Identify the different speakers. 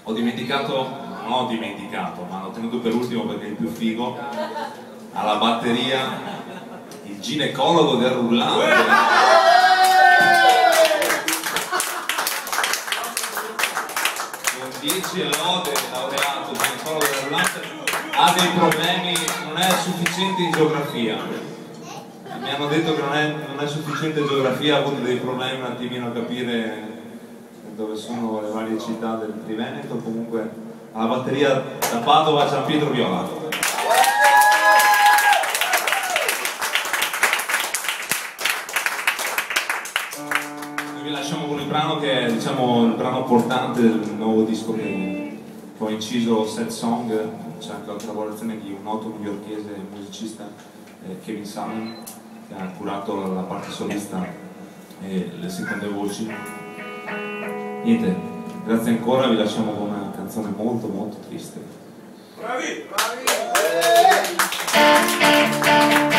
Speaker 1: Ho dimenticato, non ho dimenticato, ma l'ho tenuto per ultimo perché è il più figo, alla batteria il ginecologo del rullante. Con 10 lode, laureato, ginecologo del rullante, ha dei problemi, non è sufficiente in geografia. Mi hanno detto che non è sufficiente in geografia, ha avuto dei problemi un attimino a capire dove sono le varie città del Triveneto. Comunque alla batteria da Padova Gian Pietro Viola. Noi vi lasciamo con il brano che è, diciamo, il brano portante del nuovo disco che ho inciso, Sad Song. C'è anche la collaborazione di un noto newyorkese musicista, Kevin Salmon, che ha curato la parte solista e le seconde voci. Niente, grazie ancora, vi lasciamo con una canzone molto molto triste.
Speaker 2: Bravi! Bravi!